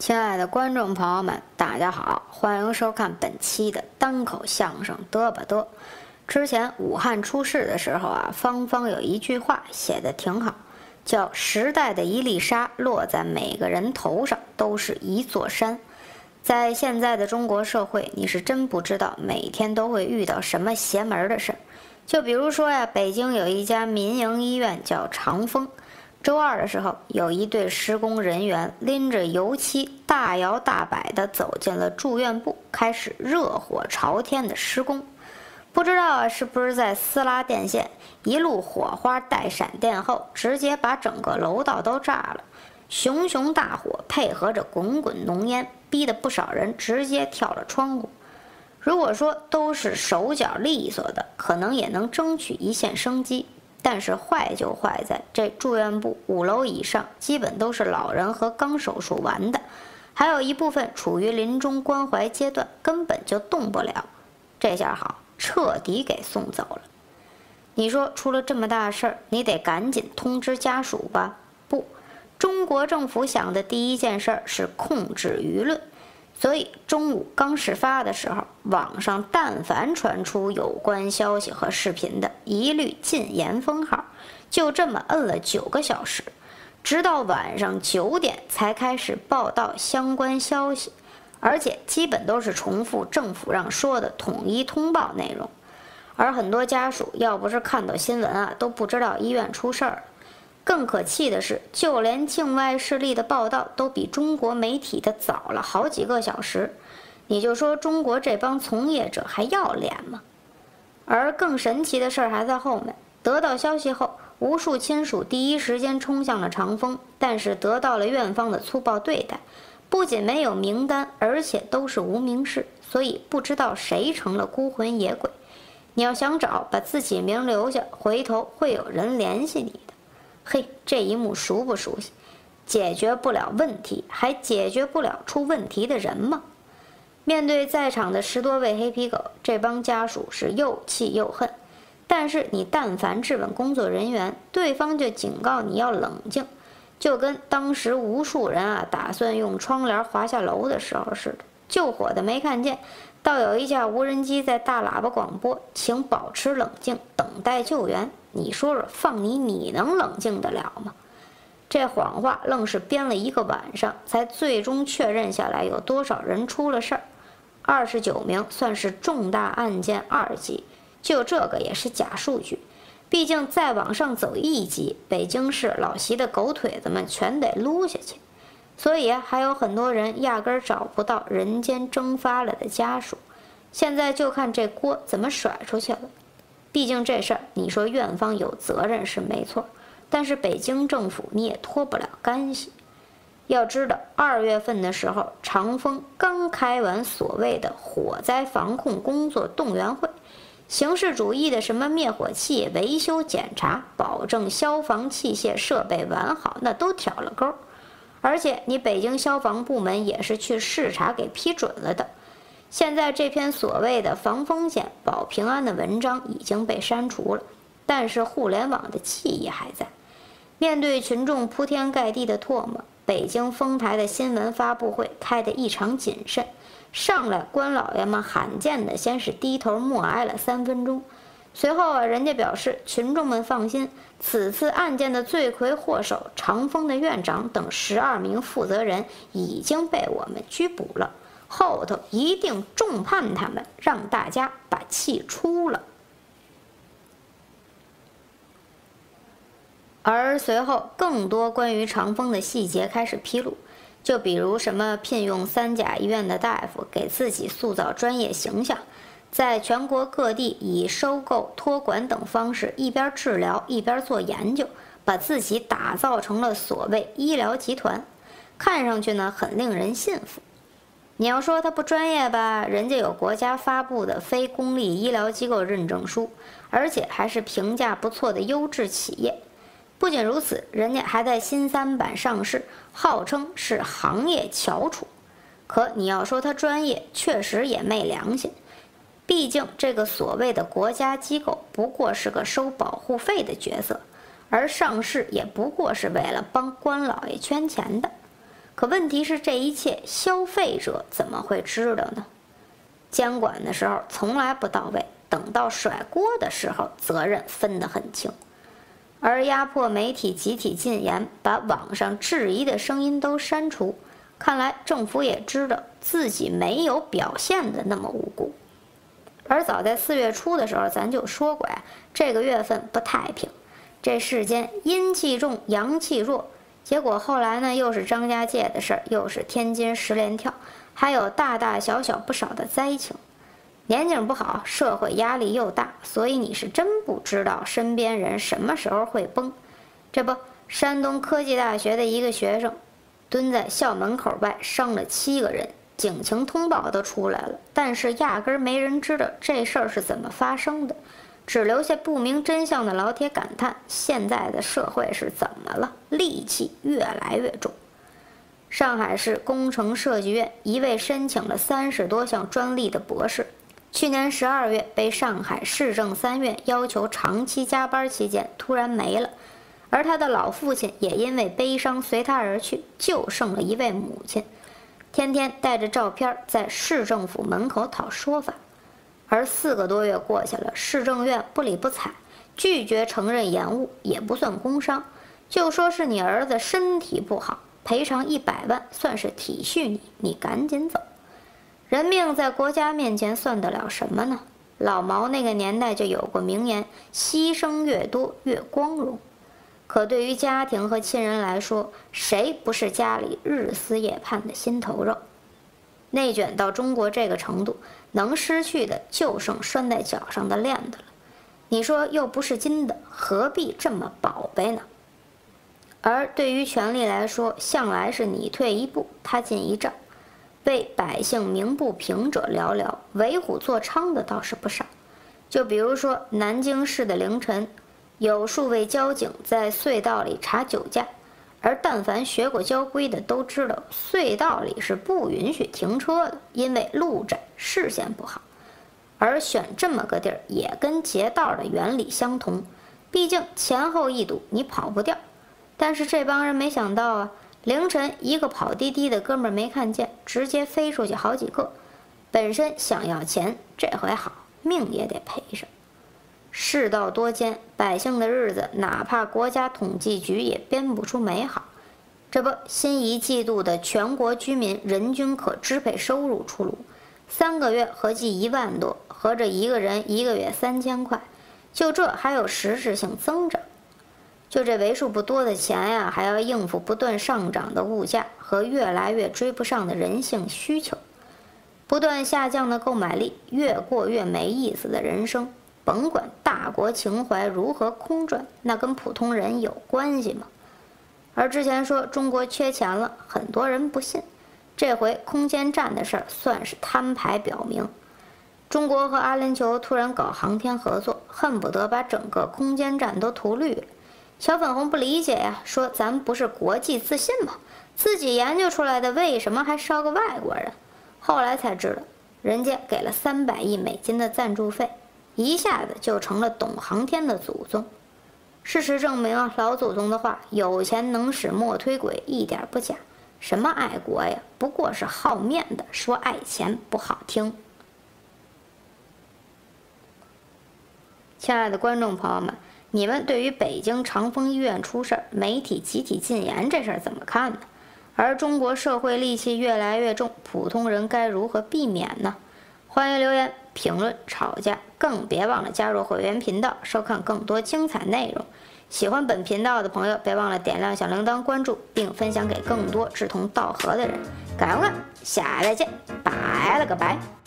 亲爱的观众朋友们，大家好，欢迎收看本期的单口相声嘚吧嘚。之前武汉出事的时候啊，方方有一句话写得挺好，叫时代的一粒沙落在每个人头上都是一座山。在现在的中国社会，你是真不知道每天都会遇到什么邪门的事儿。就比如说呀，北京有一家民营医院叫长丰。周二的时候，有一队施工人员拎着油漆，大摇大摆地走进了住院部，开始热火朝天的施工。不知道啊，是不是在撕拉电线，一路火花带闪电后，直接把整个楼道都炸了。熊熊大火配合着滚滚浓烟，逼得不少人直接跳了窗户。如果说都是手脚利索的，可能也能争取一线生机。但是坏就坏在这住院部5楼以上基本都是老人和刚手术完的，还有一部分处于临终关怀阶段，根本就动不了。这下好，彻底给送走了。你说出了这么大事儿，你得赶紧通知家属吧？不，中国政府想的第一件事是控制舆论。所以中午刚事发的时候，网上但凡传出有关消息和视频的，一律禁言封号，就这么摁了9个小时，直到晚上9点才开始报道相关消息，而且基本都是重复政府让说的统一通报内容。而很多家属要不是看到新闻啊，都不知道医院出事儿了。更可气的是，就连境外势力的报道都比中国媒体的早了好几个小时。你就说中国这帮从业者还要脸吗？而更神奇的事儿还在后面。得到消息后，无数亲属第一时间冲向了长丰，但是得到了院方的粗暴对待，不仅没有名单，而且都是无名氏，所以不知道谁成了孤魂野鬼。你要想找，把自己名留下，回头会有人联系你的。嘿，这一幕熟不熟悉？解决不了问题，还解决不了出问题的人吗？面对在场的10多位黑皮狗，这帮家属是又气又恨。但是你但凡质问工作人员，对方就警告你要冷静，就跟当时无数人啊打算用窗帘滑下楼的时候似的。救火的没看见，倒有一架无人机在大喇叭广播，请保持冷静，等待救援。你说说，放你能冷静得了吗？这谎话愣是编了1个晚上，才最终确认下来有多少人出了事儿。29名算是重大案件2级，就这个也是假数据。毕竟再往上走1级，北京市老习的狗腿子们全得撸下去。所以还有很多人压根儿找不到人间蒸发了的家属。现在就看这锅怎么甩出去了。毕竟这事儿，你说院方有责任是没错，但是北京政府你也脱不了干系。要知道2月份的时候，长丰刚开完所谓的火灾防控工作动员会，形式主义的什么灭火器维修检查，保证消防器械设备完好，那都挑了钩。而且你北京消防部门也是去视察给批准了的。现在这篇所谓的防风险保平安的文章已经被删除了，但是互联网的记忆还在。面对群众铺天盖地的唾沫，北京丰台的新闻发布会开得异常谨慎，上来官老爷们罕见的先是低头默哀了3分钟。随后人家表示，群众们放心，此次案件的罪魁祸首长丰的院长等12名负责人已经被我们拘捕了，后头一定重判他们，让大家把气出了。而随后更多关于长丰的细节开始披露，就比如什么聘用3甲医院的大夫给自己塑造专业形象，在全国各地以收购、托管等方式一边治疗一边做研究，把自己打造成了所谓医疗集团，看上去呢很令人信服。你要说他不专业吧，人家有国家发布的非公立医疗机构认证书，而且还是评价不错的优质企业。不仅如此，人家还在新3板上市，号称是行业翘楚。可你要说他专业，确实也昧良心。毕竟这个所谓的国家机构不过是个收保护费的角色，而上市也不过是为了帮官老爷圈钱的。 可问题是，这一切消费者怎么会知道呢？监管的时候从来不到位，等到甩锅的时候，责任分得很清。而压迫媒体集体禁言，把网上质疑的声音都删除，看来政府也知道自己没有表现的那么无辜。而早在4月初的时候，咱就说过呀，这个月份不太平，这世间阴气重，阳气弱。结果后来呢，又是张家界的事儿，又是天津10连跳，还有大大小小不少的灾情。年景不好，社会压力又大，所以你是真不知道身边人什么时候会崩。这不，山东科技大学的一个学生蹲在校门口外伤了7个人，警情通报都出来了，但是压根儿没人知道这事儿是怎么发生的，只留下不明真相的老铁感叹：现在的社会是怎么了？戾气越来越重。上海市工程设计院一位申请了30多项专利的博士，去年12月被上海市政3院要求长期加班期间突然没了，而他的老父亲也因为悲伤随他而去，就剩了一位母亲，天天带着照片在市政府门口讨说法。而4个多月过去了，市政院不理不睬，拒绝承认延误，也不算工伤，就说是你儿子身体不好，赔偿100万，算是体恤你，你赶紧走。人命在国家面前算得了什么呢？老毛那个年代就有过名言：牺牲越多越光荣。可对于家庭和亲人来说，谁不是家里日思夜盼的心头肉？内卷到中国这个程度，能失去的就剩拴在脚上的链子了。你说又不是金的，何必这么宝贝呢？而对于权力来说，向来是你退一步，他进一丈。为百姓鸣不平者寥寥，为虎作伥的倒是不少。就比如说南京市的凌晨，有数位交警在隧道里查酒驾，而但凡学过交规的都知道，隧道里是不允许停车的，因为路窄，视线不好。而选这么个地儿也跟劫道的原理相同，毕竟前后一堵你跑不掉。但是这帮人没想到啊，凌晨一个跑滴滴的哥们儿没看见，直接飞出去好几个。本身想要钱，这回好，命也得赔上。世道多艰，百姓的日子哪怕国家统计局也编不出美好。这不，新一季度的全国居民人均可支配收入出炉，3个月合计1万多，合着一个人1个月3000块，就这还有实质性增长。就这为数不多的钱呀，还要应付不断上涨的物价和越来越追不上的人性需求，不断下降的购买力，越过越没意思的人生。甭管大国情怀如何空转，那跟普通人有关系吗？而之前说中国缺钱了，很多人不信，这回空间站的事儿算是摊牌表明。中国和阿联酋突然搞航天合作，恨不得把整个空间站都涂绿了。小粉红不理解呀，说咱不是国际自信吗？自己研究出来的，为什么还烧个外国人？后来才知道，人家给了300亿美金的赞助费，一下子就成了懂航天的祖宗。事实证明啊，老祖宗的话，有钱能使磨推鬼，一点不假。什么爱国呀，不过是好面子，说爱钱不好听。亲爱的观众朋友们，你们对于北京长峰医院出事儿，媒体集体禁言这事儿怎么看呢？而中国社会戾气越来越重，普通人该如何避免呢？欢迎留言评论吵架，更别忘了加入会员频道，收看更多精彩内容。喜欢本频道的朋友，别忘了点亮小铃铛关注，并分享给更多志同道合的人。感恩，下来见，拜了个拜。